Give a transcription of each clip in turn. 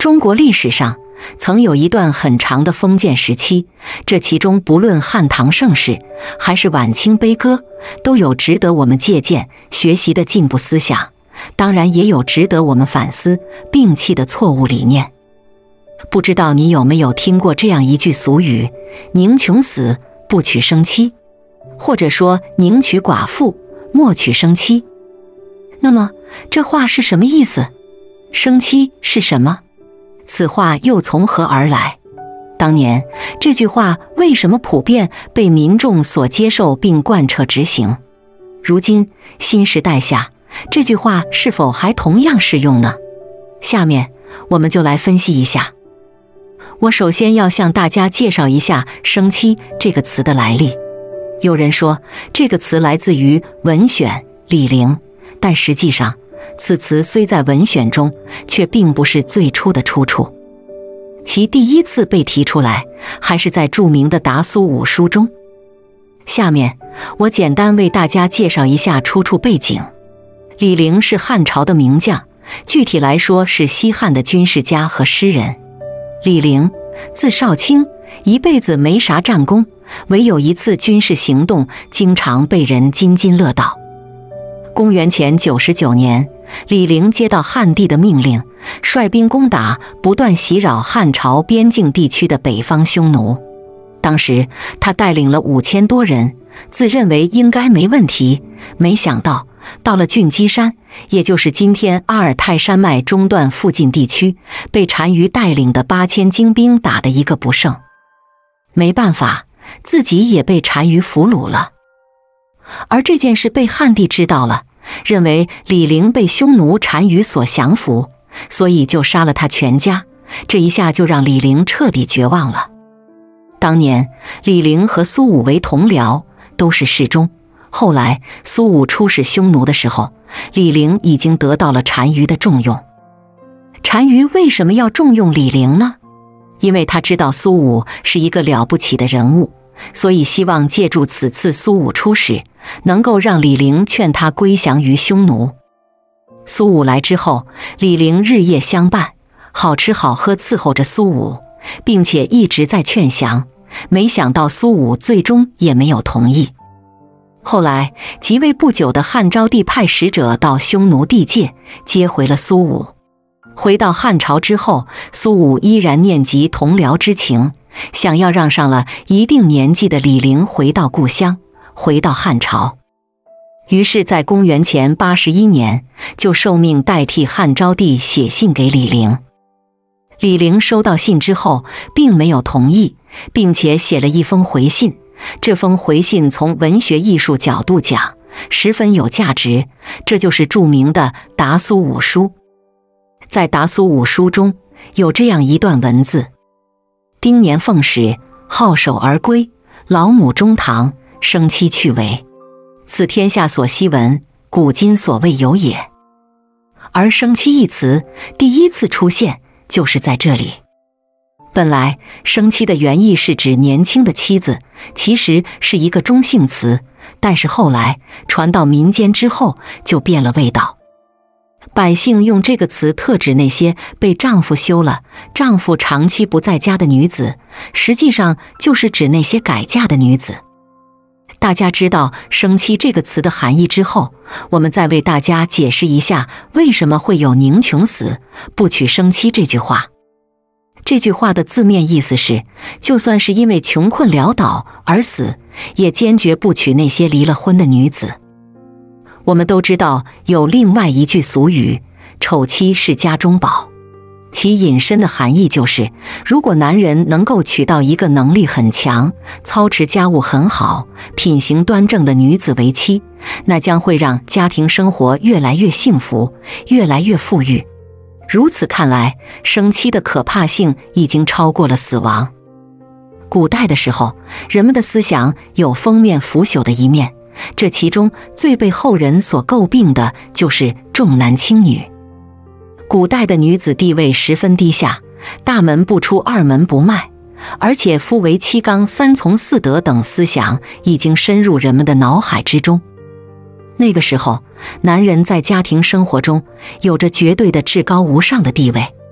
中国历史上曾有一段很长的封建时期，这其中不论汉唐盛世还是晚清悲歌，都有值得我们借鉴学习的进步思想，当然也有值得我们反思摒弃的错误理念。不知道你有没有听过这样一句俗语：宁穷死，不娶生妻，或者说宁娶寡妇，莫娶生妻。那么这话是什么意思？生妻是什么？此话又从何而来？当年这句话为什么普遍被民众所接受并贯彻执行？如今新时代下，这句话是否还同样适用呢？下面我们就来分析一下。我首先要向大家介绍一下生妻这个词的来历。有人说这个词来自于文选李陵，但实际上此词虽在文选中，却并不是最初的出处。其第一次被提出来，还是在著名的《答苏武书》中。下面我简单为大家介绍一下出处背景。李陵是汉朝的名将，具体来说是西汉的军事家和诗人。李陵字少卿，一辈子没啥战功，唯有一次军事行动经常被人津津乐道。公元前99年，李陵接到汉帝的命令，率兵攻打不断袭扰汉朝边境地区的北方匈奴。当时他带领了5000多人，自认为应该没问题，没想到到了郡基山，也就是今天阿尔泰山脉中段附近地区，被单于带领的8000精兵打得一个不剩。没办法，自己也被单于俘虏了。而这件事被汉帝知道了，认为李陵被匈奴单于所降服，所以就杀了他全家。这一下就让李陵彻底绝望了。当年李陵和苏武为同僚，都是侍中。后来苏武出使匈奴的时候，李陵已经得到了单于的重用。单于为什么要重用李陵呢？因为他知道苏武是一个了不起的人物，所以希望借助此次苏武出使，能够让李陵劝他归降于匈奴。苏武来之后，李陵日夜相伴，好吃好喝伺候着苏武，并且一直在劝降。没想到苏武最终也没有同意。后来即位不久的汉昭帝派使者到匈奴地界，接回了苏武。回到汉朝之后，苏武依然念及同僚之情，想要让上了一定年纪的李陵回到故乡，回到汉朝。于是在公元前81年，就受命代替汉昭帝写信给李陵。李陵收到信之后，并没有同意，并且写了一封回信。这封回信从文学艺术角度讲，十分有价值，这就是著名的《答苏武书》。在《答苏武书》中有这样一段文字：丁年奉使，好守而归，老母中堂，生妻去为。此天下所希闻，古今所未有也。而生妻一词第一次出现就是在这里。本来生妻的原意是指年轻的妻子，其实是一个中性词，但是后来传到民间之后就变了味道。百姓用这个词特指那些被丈夫休了，丈夫长期不在家的女子，实际上就是指那些改嫁的女子。大家知道生妻这个词的含义之后，我们再为大家解释一下为什么会有宁穷死，不娶生妻这句话。这句话的字面意思是，就算是因为穷困潦倒而死，也坚决不娶那些离了婚的女子。我们都知道有另外一句俗语，丑妻是家中宝，其引申的含义就是，如果男人能够娶到一个能力很强、操持家务很好、品行端正的女子为妻，那将会让家庭生活越来越幸福，越来越富裕。如此看来，生妻的可怕性已经超过了死亡。古代的时候，人们的思想有封面腐朽的一面，这其中最被后人所诟病的就是重男轻女。古代的女子地位十分低下，大门不出二门不迈，而且夫为妻纲三从四德等思想已经深入人们的脑海之中。那个时候，男人在家庭生活中有着绝对的至高无上的地位。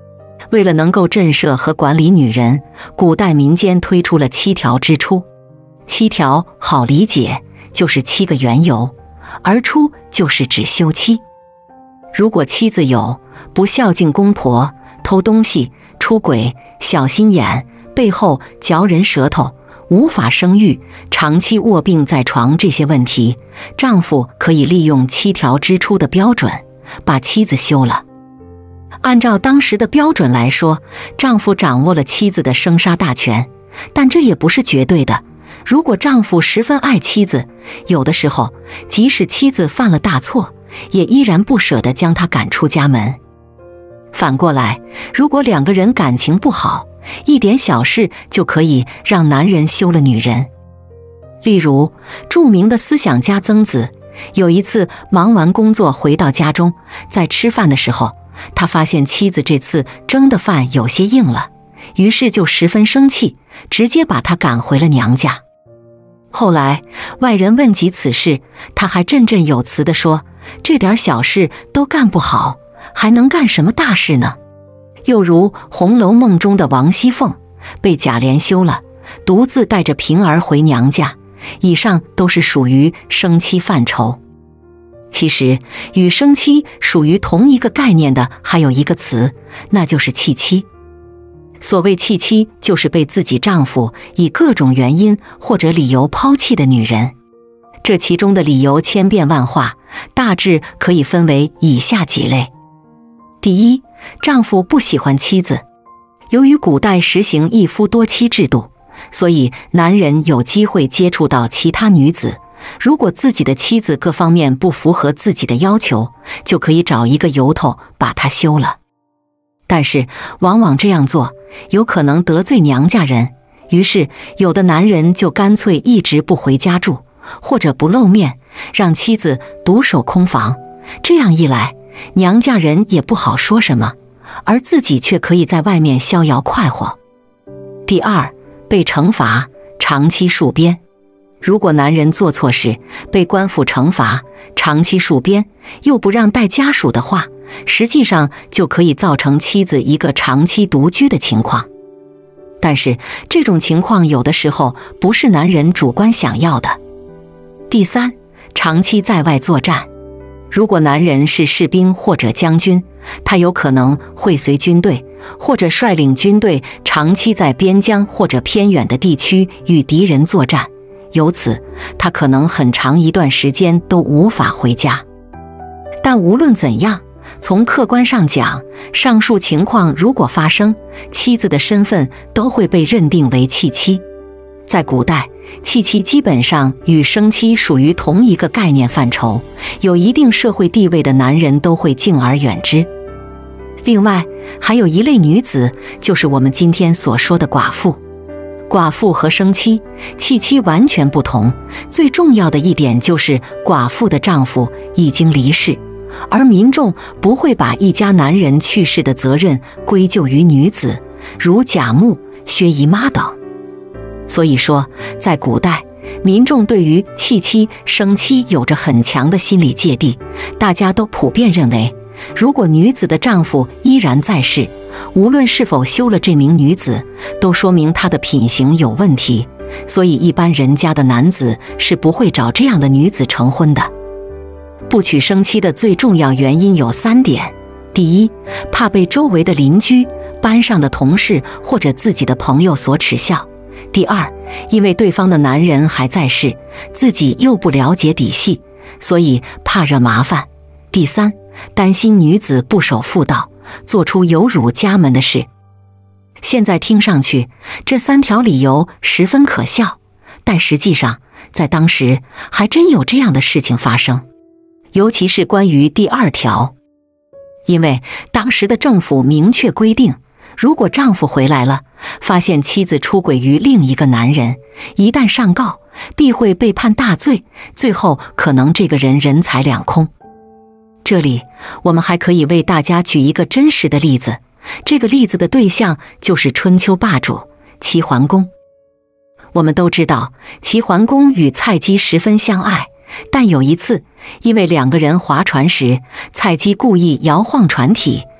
为了能够震慑和管理女人，古代民间推出了7条之初。7条好理解，就是7个缘由，而初就是指休妻。如果妻子有不孝敬公婆、偷东西、出轨、小心眼、背后嚼人舌头、无法生育、长期卧病在床这些问题，丈夫可以利用7条之初的标准，把妻子休了。按照当时的标准来说，丈夫掌握了妻子的生杀大权，但这也不是绝对的。如果丈夫十分爱妻子，有的时候即使妻子犯了大错，也依然不舍得将她赶出家门。反过来，如果2个人感情不好，一点小事就可以让男人休了女人。例如，著名的思想家曾子，有一次忙完工作回到家中，在吃饭的时候，他发现妻子这次蒸的饭有些硬了，于是就十分生气，直接把她赶回了娘家。后来外人问及此事，他还振振有词地说，这点小事都干不好，还能干什么大事呢？又如《红楼梦》中的王熙凤被贾琏休了，独自带着平儿回娘家，以上都是属于生妻范畴。其实与生妻属于同一个概念的还有一个词，那就是弃妻。所谓弃妻，就是被自己丈夫以各种原因或者理由抛弃的女人。这其中的理由千变万化，大致可以分为以下几类。第一，丈夫不喜欢妻子。由于古代实行一夫多妻制度，所以男人有机会接触到其他女子，如果自己的妻子各方面不符合自己的要求，就可以找一个由头把她休了。但是往往这样做有可能得罪娘家人，于是有的男人就干脆一直不回家住，或者不露面，让妻子独守空房。这样一来，娘家人也不好说什么，而自己却可以在外面逍遥快活。第二，被惩罚，长期戍边。如果男人做错事被官府惩罚，长期戍边，又不让带家属的话，实际上就可以造成妻子一个长期独居的情况。但是这种情况有的时候不是男人主观想要的。第三，长期在外作战。如果男人是士兵或者将军，他有可能会随军队或者率领军队长期在边疆或者偏远的地区与敌人作战，由此他可能很长一段时间都无法回家。但无论怎样，从客观上讲，上述情况如果发生，妻子的身份都会被认定为弃妻。在古代，弃妻基本上与生妻属于同一个概念范畴，有一定社会地位的男人都会敬而远之。另外，还有一类女子，就是我们今天所说的寡妇。寡妇和生妻、弃妻完全不同，最重要的一点就是寡妇的丈夫已经离世，而民众不会把一家男人去世的责任归咎于女子，如贾母、薛姨妈等。所以说，在古代，民众对于弃妻、生妻有着很强的心理芥蒂，大家都普遍认为，如果女子的丈夫依然在世，无论是否休了这名女子，都说明她的品行有问题，所以一般人家的男子是不会找这样的女子成婚的。不娶生妻的最重要原因有3点：第一，怕被周围的邻居、班上的同事或者自己的朋友所耻笑；第二，因为对方的男人还在世，自己又不了解底细，所以怕惹麻烦；第三，担心女子不守妇道，做出有辱家门的事。现在听上去，这3条理由十分可笑，但实际上，在当时还真有这样的事情发生。尤其是关于第2条，因为当时的政府明确规定，如果丈夫回来了，发现妻子出轨于另一个男人，一旦上告，必会被判大罪，最后可能这个人人财两空。这里我们还可以为大家举一个真实的例子，这个例子的对象就是春秋霸主齐桓公。我们都知道，齐桓公与蔡姬十分相爱，但有一次，因为2个人划船时，蔡姬故意摇晃船体，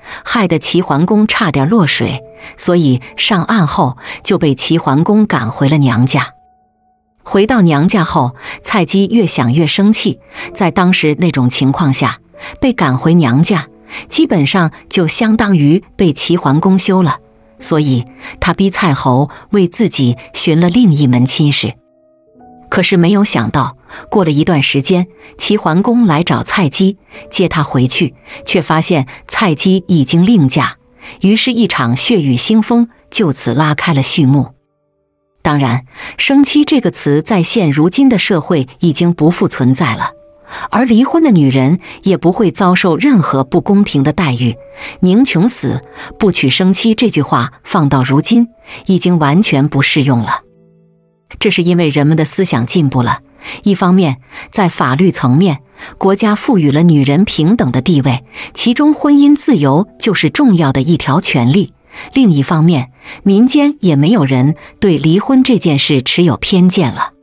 害得齐桓公差点落水，所以上岸后就被齐桓公赶回了娘家。回到娘家后，蔡姬越想越生气，在当时那种情况下，被赶回娘家，基本上就相当于被齐桓公休了，所以他逼蔡侯为自己寻了另一门亲事。可是没有想到，过了一段时间，齐桓公来找蔡姬，接她回去，却发现蔡姬已经另嫁，于是一场血雨腥风就此拉开了序幕。当然，生妻这个词在现如今的社会已经不复存在了，而离婚的女人也不会遭受任何不公平的待遇。宁穷死，不娶生妻这句话放到如今已经完全不适用了。这是因为人们的思想进步了，一方面在法律层面，国家赋予了女人平等的地位，其中婚姻自由就是重要的一条权利；另一方面，民间也没有人对离婚这件事持有偏见了。